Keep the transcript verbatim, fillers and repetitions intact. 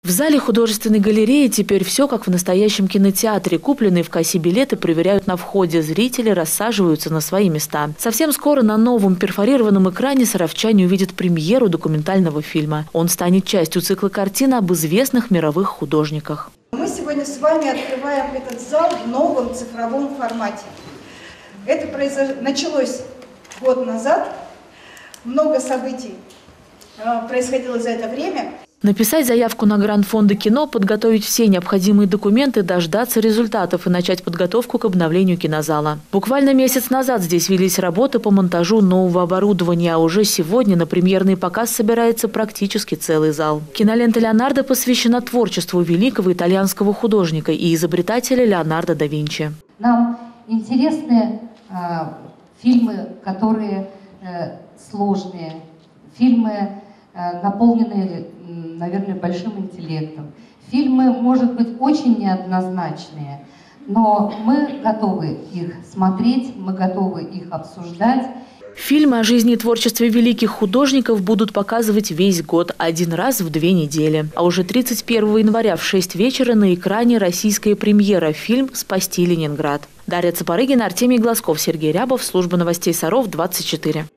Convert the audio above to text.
В зале художественной галереи теперь все как в настоящем кинотеатре. Купленные в кассе билеты проверяют на входе. Зрители рассаживаются на свои места. Совсем скоро на новом перфорированном экране саровчане увидят премьеру документального фильма. Он станет частью цикла картин об известных мировых художниках. Мы сегодня с вами открываем этот зал в новом цифровом формате. Это произош... началось год назад. Много событий происходило за это время. Написать заявку на грант фонда кино, подготовить все необходимые документы, дождаться результатов и начать подготовку к обновлению кинозала. Буквально месяц назад здесь велись работы по монтажу нового оборудования, а уже сегодня на премьерный показ собирается практически целый зал. Кинолента «Леонардо» посвящена творчеству великого итальянского художника и изобретателя Леонардо да Винчи. Нам интересны э, фильмы, которые э, сложные, фильмы, наполненные, наверное, большим интеллектом. Фильмы, может быть, очень неоднозначные, но мы готовы их смотреть, мы готовы их обсуждать. Фильмы о жизни и творчестве великих художников будут показывать весь год, один раз в две недели. А уже тридцать первого января в шесть вечера на экране российская премьера – фильм «Спасти Ленинград». Дарья Цапарыгина, Артемий Глазков, Сергей Рябов, служба новостей Саров, двадцать четыре.